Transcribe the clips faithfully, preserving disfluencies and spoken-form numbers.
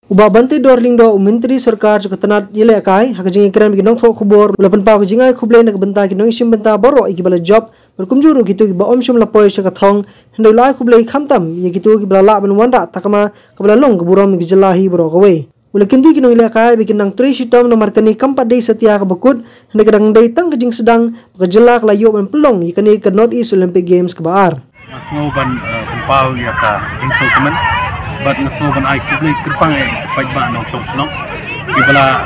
Uba bantai dorling do menteri sarkar jo ketenat yele kai hakajing ikran biginong tho khubor ulapan pa kajingai khublei nak benta kinong isim benta boro ikibala job berkumjuru gitu kiba omshum lapoi syakathong hendai lai khublei khamtam ye gitu kibala la ban wanda takama kibala long keburom gijalahi boro gawe ula kintu kinong yele kai biginang tri shitom nomor kani kampat dei setia kabakut hendai kadang dei tang kajing sedang kejelak layo ban pelong ikani ke North East Olympic Games kebaar masngo ban pempau ya ka jing sokemen but naso ban ai kublei kirpang ai pai ba no sok no ibala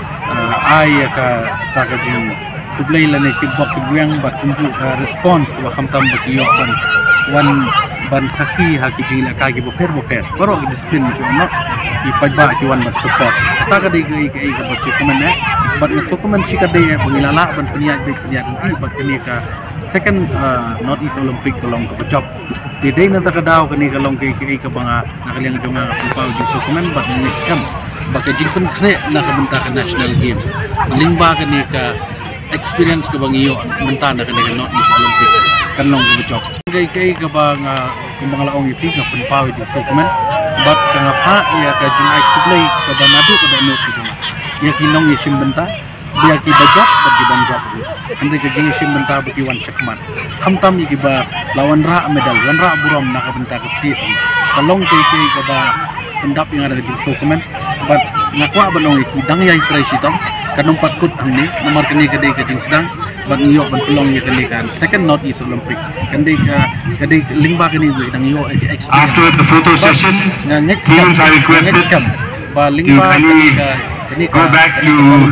ai ka ta ka jing kublei la ne kibok kibwang ba kunju ka response ko khamtam ba kiyo ban wan ban sakhi ha ki jing la ka gi bo fer bo fer baro ki discipline jo no i pai ba ki wan ba support ta ka dei ga ai ka ba sukumen ne but naso kumen chi ka dei pangilala ban peniat dei peniat ti ba kini ka second uh, North East Olympic kalong ka job di day na takadaw kani kalong kay kay ka banga nakalyang jonga pupau ju sokumen but next come baka jingkun kre na kabenta ka national games lingba kani ka experience ka bangiyo menta na kani ka North East Olympic kalong ka job kay kay ka banga kung mga laong ipi nga pupau ju sokumen but kanga pa ya ka jingay kublay ka banadu ka dano ka jonga ya kinong isim benta biar ki bajak bagi banjak ande ke jing sim benta bagi wan cakman khamtam ki ba lawan ra medal wan ra buram na ka benta ke state kalong ke ke ka ba pendap yang ada di sokemen but nakwa balong ki dang yai trai sitam kanong patkut angni nomor kini ke ke jing sedang but niyo ban pelong ye kini kan second North East Olympic kande ka kade lingba kini dang yo experience after the photo session teams are requested ba lingba kini ka go back to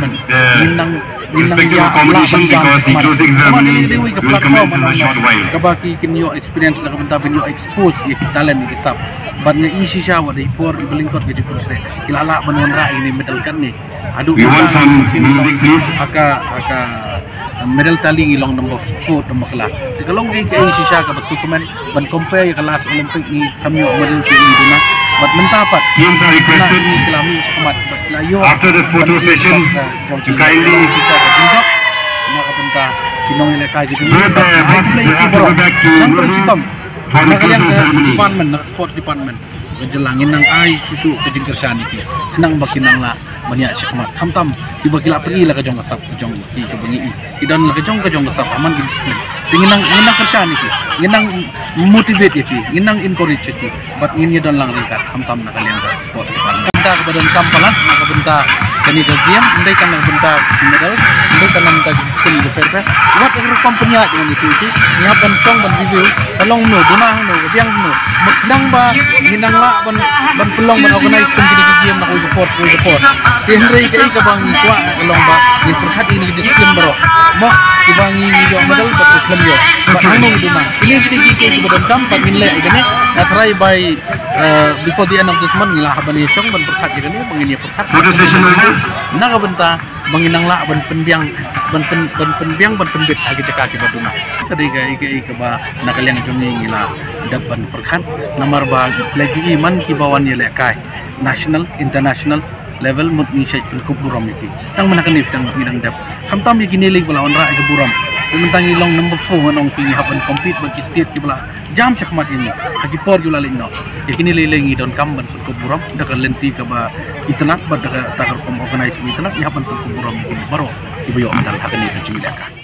the respective accommodation because the closing ceremony will commence in a short while. Kabaki kinyo experience na kabenta binyo expose yung talent ni kisap. But nga isi siya wala ipor ibalingkot gaji kuntre. Kilala manuan ra ini medal kan ni. Adu we want some music please. Aka aka medal tali ilong number four number kala. Tikalong kay kay isi siya ka basukumen ban compare yung last Olympic ni kamyo medal kay iduna. But mentapat teams are requested after the photo session to kindly move the bus have to go back to for the closing ceremony. Department, sports department. Kejelangin nang ai susu kejing kersan iki. Senang bakinang la banyak syakmat. Hamtam tiba kila pergi lah kejong kasap kejong ki ke bengi. Kidan la kejong kejong kasap aman ki disiplin. Tinginang nginang kersan iki. Nginang motivate iki, nginang encourage iki. But ngin don lang ringkat hamtam na kalian ka sport department. Benta kepada kampalan, maka benta kani ke game, ndai kan benta medal, ndai kan benta disiplin ke fair fair. Wat ru company dengan itu iki. Nyapan song ban review, tolong no dunang no biang no. Mudang ba nginang ban ban pelong ban organize company game nak report report tenrei kai ka bang kwa pelong ba ni perhat ini disiplin bro mo dibangi ni yo medal ba film yo ba hanung duma ini tigi ke badan tam pa minle igane na try by uh, before the end of this month ngila haban ni song ban perhat igane bangini perhat photo session over na ka benta banginang la ban penbiang ban pen ban penbiang ban penbit agi cakak ki baduna kadai ka iki ka ba nakalyang jongi ngila dapan perhat nomor ba lagi iman ki bawan yele kai national international level mut ni syait pelkup buram iki tang manakan ni tang midang dap khamtam iki nilig bala onra ke buram mentang ilong number four nong ki hapan compete bagi state ki bala jam syakmat ini hagi por jula lingno iki nilengi don kam ban pelkup buram dak lenti ka ba itanak ba dak takar kom organize mi itanak hapan pelkup buram iki baro ibu yo andal hakani ka jimilaka